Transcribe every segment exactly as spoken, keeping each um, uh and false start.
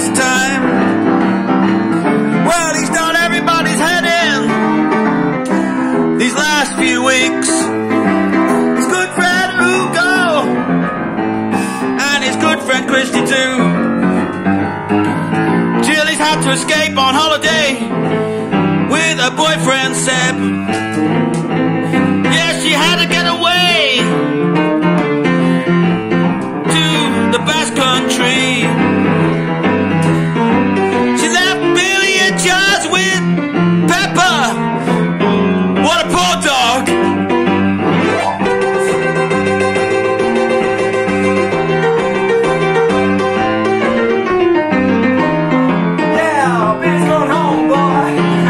this time. Well, he's done everybody's head in these last few weeks. His good friend Hugo and his good friend Christy too. Jilly's had to escape on holiday with her boyfriend Seb. Yeah, she had to get away to the Basque Country. She left Billy in charge with Pepper. What a poor dog. Yeah, Billy's going home, boy.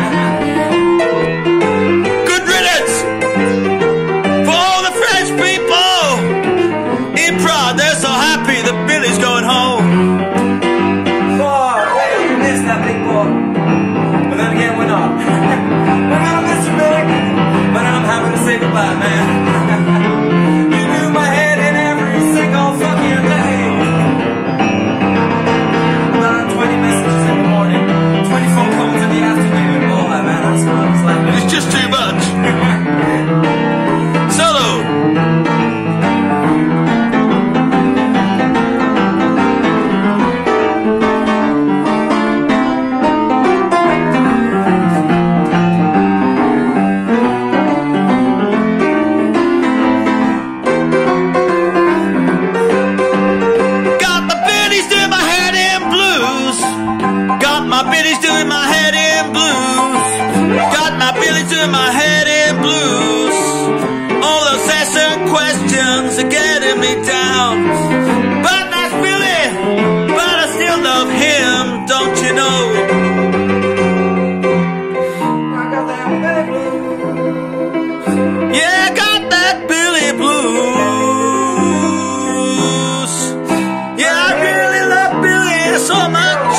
Good riddance for all the French people in Prague. They're so happy that Billy's going home. Boy, we miss that big boy. But then again, we're not. We're gonna miss you, Billy. But I'm having to say goodbye, man. You do my head in every single fucking day. About twenty messages in the morning, twenty phone calls in the afternoon. Boy, man, that's what it's like. It's just too much. Solo. Got my biddies doing my head in blues. Got my biddies doing my head in blues. Got my biddies doing my head in blues. All those incessant questions are getting me down. But that's Billy, but I still love him, don't you know? I got that Billy blues. Yeah, I got that Billy blues. Yeah, I really love Billy so much.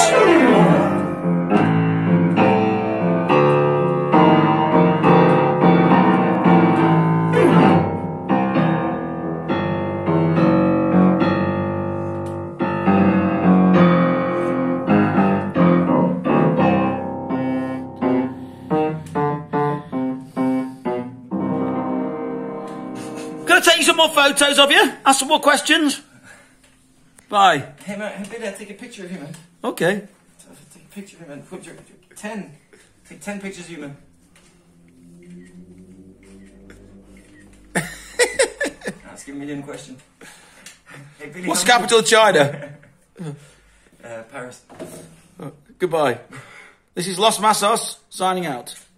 Gonna take you some more photos of you, ask some more questions. Bye. Hey, man, hey, Billy, I'll take a picture of you, man. Okay. Take a picture of you, man. Put your, ten. Take ten pictures of you, man. That's giving me a question. Hey, Billy, What's the how- capital of China? uh, Paris. Goodbye. This is Los Masos, signing out.